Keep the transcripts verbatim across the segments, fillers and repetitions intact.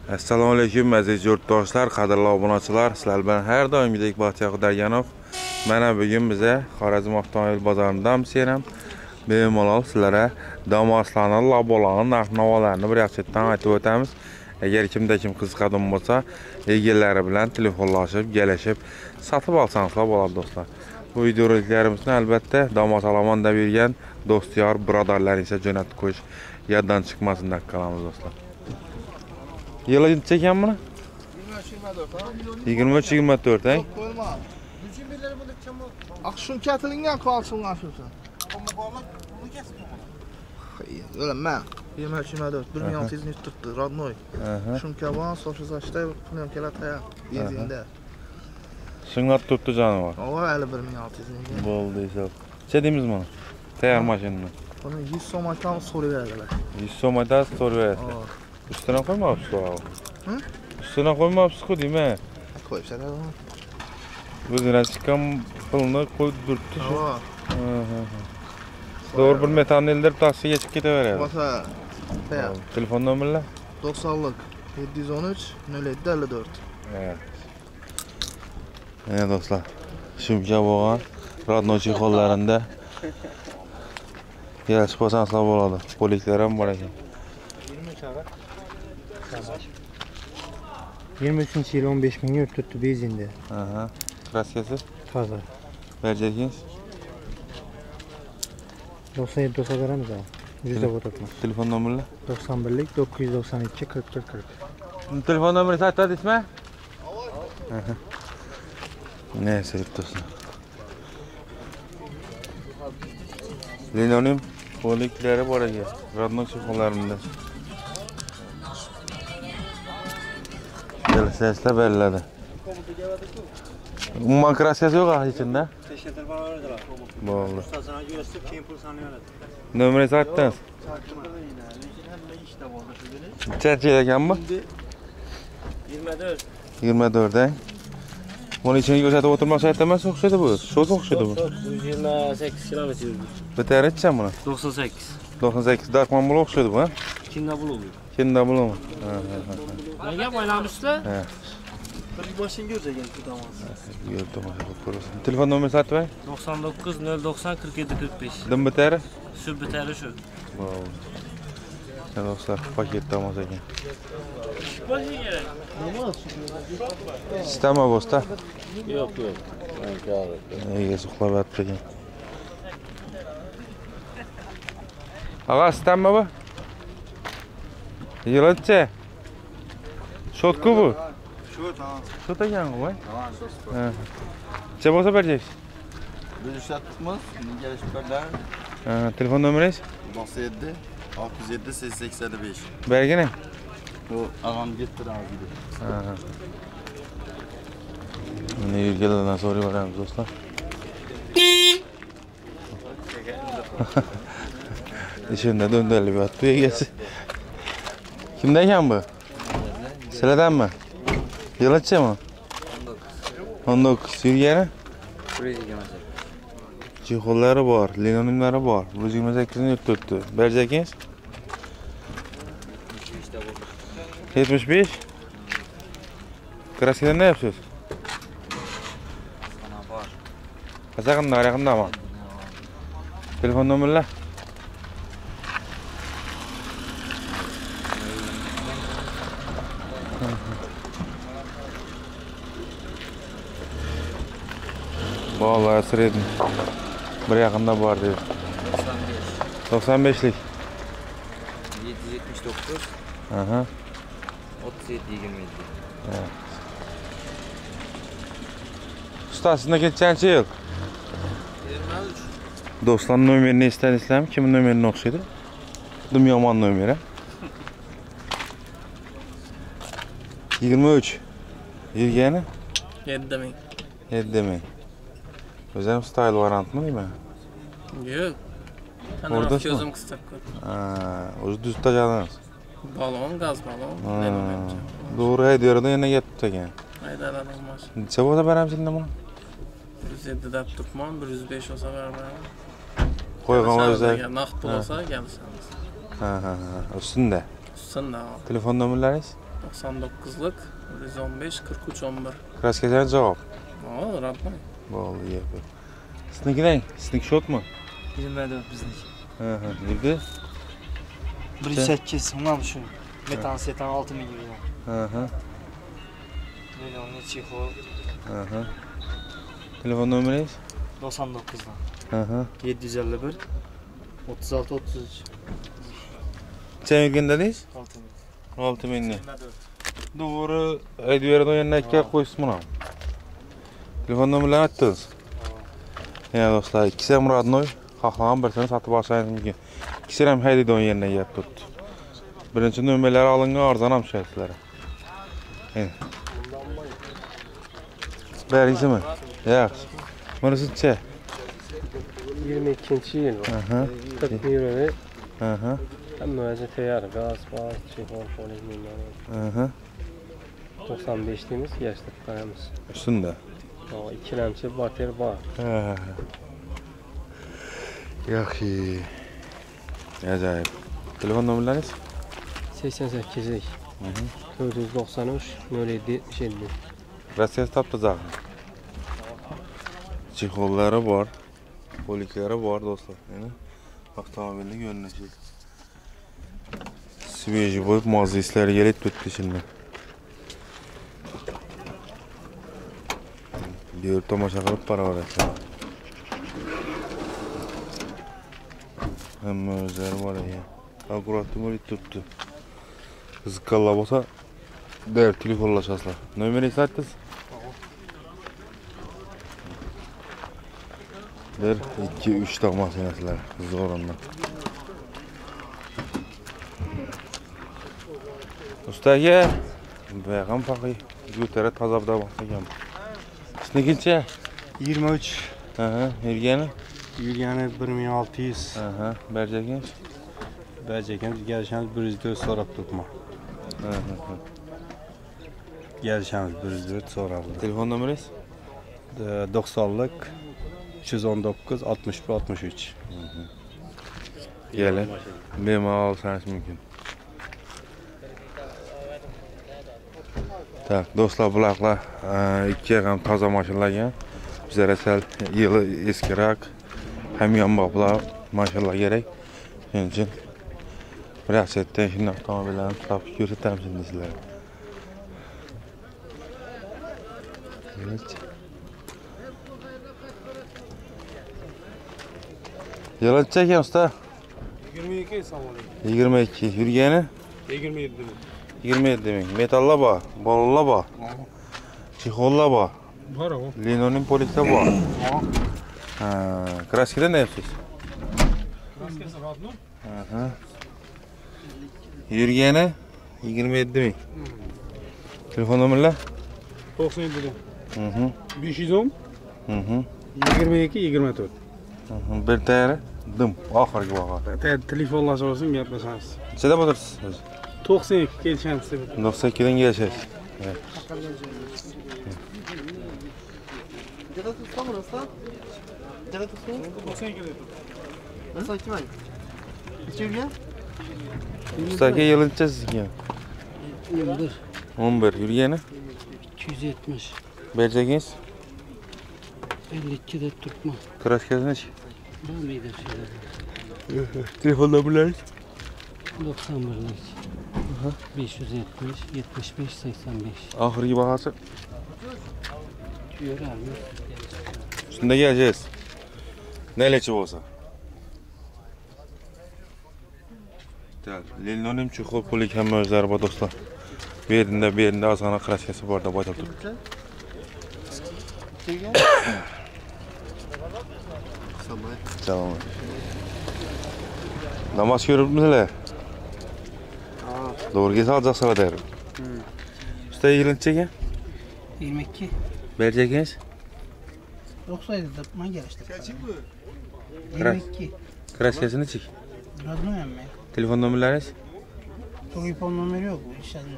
Assalomu alaykum aziz yurtdoshlar, qadrli obunachilar. Sizlar bilan har doimgidek Baxtiyor Xudoyganov. Mana bugun biza Xorazm avtomobil bozoridamiz ham. Bemalol sizlarga Damaslarni, Labolarni, narx-navolarni bir yaxshidan aytib o'tamiz. Agar kimda kim qiziqadigan bo'lsa, egalari bilan telefonlashib, kelishib, sotib olsangiz bo'ladi do'stlar. Bu videoroliklarimizni albatta Damas alaman deb yurgan do'stlar, birodarlaringizni jo'natib qo'yish yoddan chiqmasin deb qolamiz do'stlar. Yılı çeken mi? yigirma uch yigirma to'rt he? Akşun katilingan kalsın akşunsa. Öyle ben. yigirma uch yigirma to'rt bir ming olti yuz tuttu родной. Shunka bor, so'shiz ashta pulni keladi ya. Benzinde. Shunga tuttu canı var. O hali bir ming olti yuz. Bo'ldi hisob. Chedimiz buni? Tayyor mashinani. Buni yuz so'm aytamiz, so'rab beradilar. yuz so'm aytasiz, so'rab beradi. Üstüne koymabsiz o abi. Hı? Üstüne koymabsiz o değil mi? Koyup sen adamı. Gözüne çıkan pılını koyup dürttü şu. Doğru bir metanın elleri taksi geçip gidiver ya. Bata. Telefon numarla? doksanlık yedi yüz on üç nol yedi elli dört. Evet. Evet dostlar. Şimdi boğan radnoçi kollarında gelişip olsansılar boladı. Poliklerim var ekan. yirmi üçüncü yıl on beş bin yurt tuttu bezinde. Aha. Kraskesi? Fazla. Vereceksiniz? doksan yedi doksan veramız abi. Yüzde botatmaz. Telefon numarla? doksan birlik dokuz yüz doksan iki kırk dört kırk. Telefon numarası hatta ismi? Neyse dostlar. Linonim polikleri var ya. Radno çıkmalarında. Sesle belledi. Umman kraskesi yok ah içinde. Boldu. Numarası attınız? Çerçeğe ekan bu? yigirma to'rt. yigirma to'rt he? Bunun içine gösterip oturmak etmez okşadı bu. Çok okşadı bu. yüz yigirma sakkiz kilometre yurdu. Biter edeceğim bunu. doksan sakkiz. doksan sakkiz Darkman bulu okşadı bu ha? Kimda bulu oluyor? Kimda bulu mu? Ne gap oynamışlar? He. Bir başın görecek yani tutamaz. Gördüm aşağı. Telefon numarası at ver. doksan dokuz nol doksan kırk yedi kırk beş. Dım biter? Şu biteri şu. Wow. Ya dostlar paket damaz ekan. Başı gerek. Sistema bosta? Yok yok. Ben kâr. Ege suqlab atdı ekan. Ağa sistema bu? Yılançı. Şotku bu? Şu tamam. Şot ekan bu. Tamam sos. Ha. Çe bolsa berjeksin? Biz işlettikmiz, gelişmeler. Ha, telefon numarası? doksan yedi altı yüz yedi sekiz yüz seksen beş. Bergene? O ağam gitti abi. Ha. Ne yürgeleden sonra varamiz dostlar. İşinde döndürülü bir attığı gelsin. Kimdeyken bu? Sıradan mı? Yılatça mı? on dokuz. Yürgeni? Ciholları var, linonimleri var. yüz yigirma sakkizini yurt tuttu. Berjekiniz? yetmiş beş. Kraskeden ne yapıyorsunuz? Kaçakında, ayakında ama. Telefon numarla? Vallahi sıraydım. Bir yakında var diyor. doksan beşlik. yedi yüz yetmiş dokuz. Aha. otuz yedi yigirma yedi. Evet. Ustasında geçençi yıl. Dostların nömerini ister istem. Kimin nömerini okşaydı? Dım yaman nömeri. yigirma üç. Yirgeni? yedi ming. yedi ming. Özel style varant mı değil mi? Yok. Orada Gözüm kıstak koy. O'zi düz tajadınız. Balon, gaz balon. Doğru ediyor da yine getdi ekan. Hayda lan olmaz. Necha bo'lsa beramsiz buni? bir yüz yedi deb turibman, bir yüz besh olsa bermayman. Qo'ygan o'zi. Naqd pul olsa kelsangiz. Ha ha ha. Ustunda. Ustunda. Telefon nomerlaringiz? doksan dokuzlik bir yuz o'n besh qirq uch o'n bir. Kraskadan javob. O, rahmat. Bo'ldi, yep. Siznikidan, sizniki shotmi? yigirma to'rt bizniki. Ha, ha. Yurdi? bir yuz sakkiz mana shu. Metan setan olti ming euro. Ha, ha. Millionli chexol Ha, ha. Telefon nomeringiz? doksan dokuzdan. Ha, ha. yetti yuz ellik bir o'ttiz olti o'ttiz uch. Necha yurgan dedingiz? olti ming. olti mingni. Doğru, aydiverdan yana ikki qo'ysiz buni. Telefon nomerlarini aytdingiz. Ya do'stlar, ikkisi ham rodnoy, xohlagan birsini sotib olsangiz mumkin. İkisi ham haydaydigan yerdan yeb turibdi. Birinchi nomerlari olingan arzon ham tushadi sizlarga. Beringizmi? Yaxshi. Bunisi-chi? yigirma ikkinchi yil. Aha. qirq ming euro. Aha. Hamma o'zi tayyor. Gaz, bor, chexol, polis minlar. Aha. to'qson besh deymiz, yashirib qo'yamiz. Shunda. O, ikkilamchi bater bor. Ha. Yaxshi. Ajoyib. Telefon nomerlaringiz? sakson sakkizlik to'rt yuz to'qson uch nol yetti yetmish yetti. Rossiya topdi zaxni. Chexollari bor, poliklari bor do'stlar. Mana avtomobilning yo'linishi. Sveji bo'lib, mozislar yelib o'tdi şimdi. Diyor tomosha qilib baravarasiz. Hamma o'zlari bor ekan. Akkuratni bo'lib turibdi. Qiziqqanlar bo'lsa, der telefonlashasizlar. Nomeringizni aytdingiz? bir ikki uch ta mashinasilar zo'rondan. Ustaga bayam faqi yutara tozabda bo'lgan. Siznikicha yigirma uch. Ha, yurgani? Yurgani bir ming olti yuz. Aha, berjagan. Berjagan kelishamiz bir yuz to'rt so'rab turibman. Ha, ha. Kelishamiz bir yuz to'rt so'rab. Telefon nomeringiz? to'qsonlik uch yuz o'n to'qqiz oltmish bir oltmish uch. Gelin. Bemalol olsangiz mumkin. Tak, do'stlar, bularlar ikki ham toza mashinalar. Bizlarga sal yili eskiroq, hamyonboplar mashinalar kerak. Shuning uchun bir yaxshidan shunday avtomobillarni topib ko'rsatamiz endi sizlarga. Yalanchi ekan usta. yigirma ikki savol. yigirma ikki. Yurgani? yigirma yetti. yigirma yetti ming. Metallar bor, bolalar bor. Chexollar bor. Bor o. Linoning poliklar bor. Ha, kraskadan ne yapsiz? Kraskasi rodno. Aha. Yurgani yigirma yetti ming. Telefon nomerlar? to'qson yetti. Mhm. besh yuz o'n. Mhm. yigirma ikki yigirma to'rt. Bir tane dim oxirgi baho. Telefonlashib olsin, gaplashamiz. Nechada bo'lasiz? to'qson ikki kelishamiz. to'qson ikki dan kelishasiz. Где-то тут там росла? Где-то тут там? to'qson ikki deb. Nasıl kim ay? İçeriye? Ustaga yig'ilcha sizga. o'n bir o'n bir yurgani? ikki yuz yetmish Berjagingiz? ellik ikki deb turibman. Kraskasi nechi? Bo'lmaydi shular. Telefon nomerlaringiz? to'qson birlik besh yuz yetmish yetmish besh sakson besh. Oxirgi bahosi? Yurarmi? Shunda kelasiz. Nelechi bo'lsa. Tal, Linonim chexol polik hamma o'zlari bor do'stlar. Bu yerda, bu yerda ozgina kraskasi bor deb aytib turibdi. İçeriye? Sabah. Tamam. Namoz ko'ribmizlar? Doğruga soljaksizlar der. Usta yig'ilchaga? yigirma ikki Berjagingiz? to'qson yedi deb men kelishdim. yigirma ikki Kraskasi nechi? Radnoyammi? Telefon nomerlaringiz? Telefon nomeri yo'q, ishladingiz.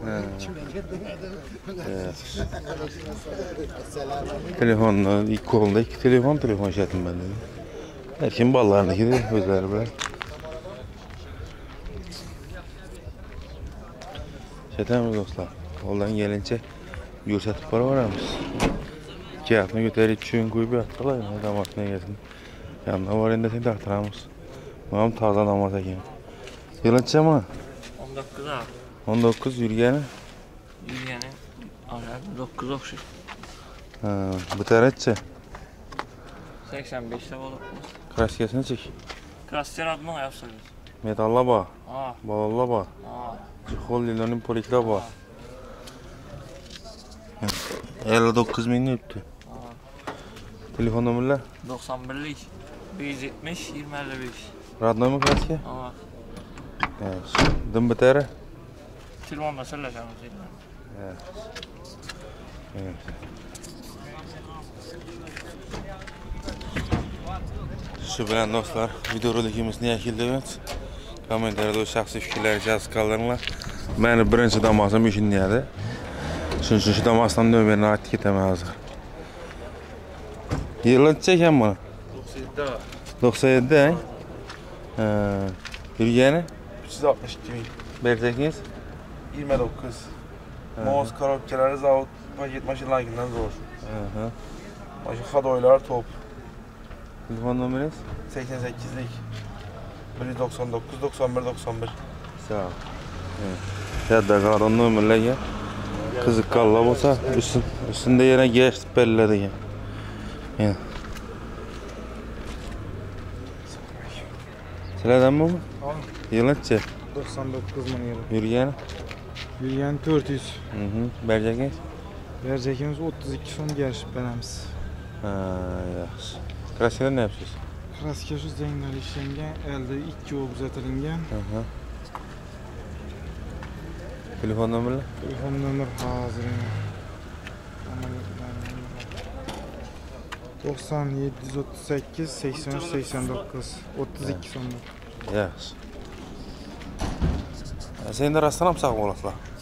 Telefonni ikki qo'lda ikki telefon telefon ishlatyapman dedi. Lekin bolalarniki o'zlari bilan. Ketamiz do'stlar. Qo'ldan kelincha ko'rsatib boraveramiz. Gapni ko'tarib tushun qo'yib yotdilar, damasni egasini. Yanına var endi sen taqtiramiz. Mana toza namoz ekan. Yilchami? o'n to'qqiz abi. o'n to'qqiz yurgani? Yurgani ana dokuz o'xshaydi. Ha, bu tarafchi. sakson besh ta bo'lib. Kraskasini chek. Kraster admon yapsanız. Metalla bor. Ha. Balla bor. Ha. Xollilarning poliklar bor. ellik to'qqiz ming o'tdi. Telefon nomerlar? doksan birlik besh yuz yetmish yigirma ellik besh. Radnoymi kraska? Ha. Evet. Dim bitari? Telefonda söyleyeceğimiz değil. Evet. Evet. Shu bilan do'stlar, videorolikimizni yakunlaymiz. Kommentariyada o'z shaxsiy fikrlaringizni yozib qoldiringlar. Meni birinchi damosim o'shindaydi. Shuning uchun shu damasdan nomerini aytib ketaman hozir. Yilcha ekan buni? doksan yetti. Ha. Yurgani? uch yuz oltmish ikki ming. Bersangiz? yigirma to'qqiz. Moz korobkalari zavod paket mashinalaridan zo'r. Aha. Mana shu xodoylar top. Telefon nomeringiz? sakson sakkizlik bir yuz dokson to'qqiz dokson bir dokson bir. Sağ ol. Evet. Yadda qalan nomerlarga qiziqqanlar bo'lsa, üstünde yana geç belladi ekan. Yani. Sizlardanmi bu? Yilcha doksan to'qqiz ming euro. yurgani? Yurgan to'rt yuz. Mhm. Berjagingiz? Berjakimiz o'ttiz ikki so'mga yarashib beramiz. Ha, yaxshi. Kraskalar ne yapsiz? Kraska shu zanglar ishlangan, elde ikki o'q uzatilgan. Aha. Telefon nomerlar? Telefon nomer hozir. doksan yetti yuz o'ttiz sakkiz sakson uch sakson to'qqiz o'ttiz ikki so'm. Yaxshi. Sen de rastlanam sağ olasın.